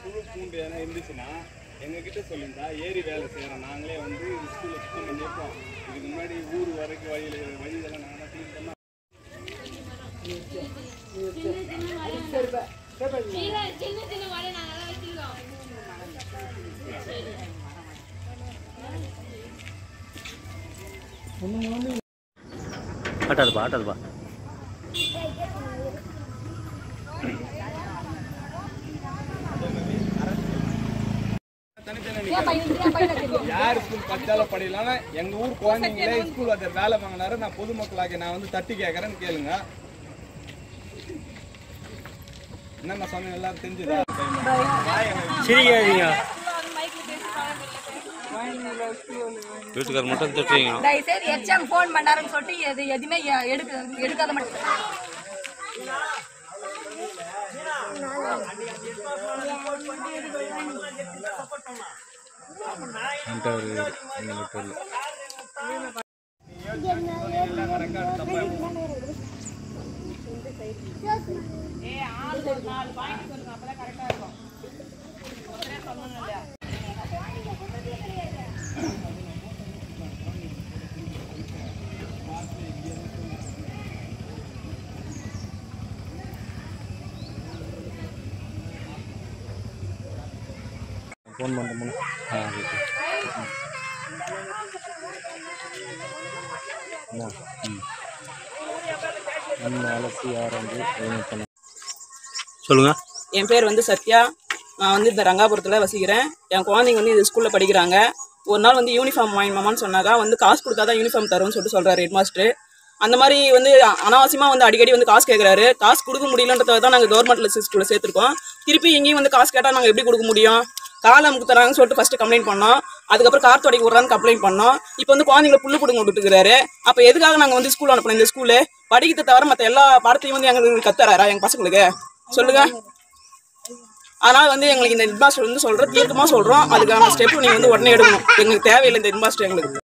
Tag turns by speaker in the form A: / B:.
A: புழு பூண்டு எதனா இருந்துச்சுன்னா எங்ககிட்ட சொல்லியிருந்தா ஏரி வேலை செய்கிறோம் நாங்களே வந்து ஸ்கூலில் சுத்தம் பண்ணி வைப்போம். இதுக்கு முன்னாடி ஊர் வரைக்கும் வழியெல்லாம் நாங்கள் தான் க்ளீன் பண்ணோம்.
B: ஆட்டாதுப்பா
A: யார் ஸ்கூல் படித்தாலும் படிக்கலாம்னா எங்கள் ஊர் குழந்தைங்களே ஸ்கூல் அதை வேலை வாங்கினாரு. நான் பொதுமக்களாக நான் வந்து தட்டி கேட்குறேன்னு கேளுங்க. என்னென்ன சொன்னேன் எல்லாரும் தெரிஞ்சுதா?
B: சிரிக்காதீங்க, வீட்டுக்காரர் மட்டும் திட்டுறீங்க.
C: தயவுசெய்து எச்எம் ஃபோன் பண்ணாருன்னு சொல்லிட்டு எதுவுமே எடுக்காத மட்டும்.
B: ஃபோன் பண்ணுறோம். சொல்லுங்க.
D: என் பேர் வந்து சத்யா. நான் வந்து இந்த ரங்காபுரத்தில் வசிக்கிறேன். என் குழந்தைங்க வந்து இந்த ஸ்கூலில் படிக்கிறாங்க. ஒரு நாள் வந்து யூனிஃபார்ம் வாங்கிமாமான்னு சொன்னாக்கா வந்து காசு கொடுத்தா தான் யூனிஃபார்ம் தரும்னு சொல்கிறாரு ஹெட் மாஸ்டர். அந்த மாதிரி வந்து அனாவசியமாக வந்து அடிக்கடி வந்து காசு கேட்குறாரு. காசு கொடுக்க முடியலன்றதை தான் நாங்கள் கவர்மெண்ட் ஸ்கூலில் சேர்த்துருக்கோம். திருப்பி இங்கேயும் வந்து காசு கேட்டால் நாங்கள் எப்படி கொடுக்க முடியும்? காலை அமுக்கு தராங்கன்னு சொல்லிட்டு ஃபஸ்ட்டு கம்ப்ளைண்ட் பண்ணோம். அதுக்கப்புறம் கார் தொடக்கி விட்றான்னு கம்ப்ளைண்ட் பண்ணோம். இப்போ வந்து குழந்தைங்களை புல்லு பிடுங்க விட்டுட்டுருக்காரு. அப்போ எதுக்காக நாங்கள் வந்து ஸ்கூல் அனுப்பணும்? இந்த ஸ்கூலு படிக்கிறத தவிர மற்ற எல்லா பாடத்தையும் வந்து எங்களுக்கு கத்துறாரா எங்கள் பசங்களுக்கு? சொல்லுங்க. அதனால வந்து எங்களுக்கு இந்த ஹெட் மாஸ்டர் வந்து சொல்கிறோம், தீர்க்கமாக சொல்கிறோம். அதுக்கான ஸ்டெப் நீங்கள் வந்து உடனே எடுக்கணும். எங்களுக்கு தேவையில்லை இந்த ஹெட் மாஸ்டர் எங்களுக்கு.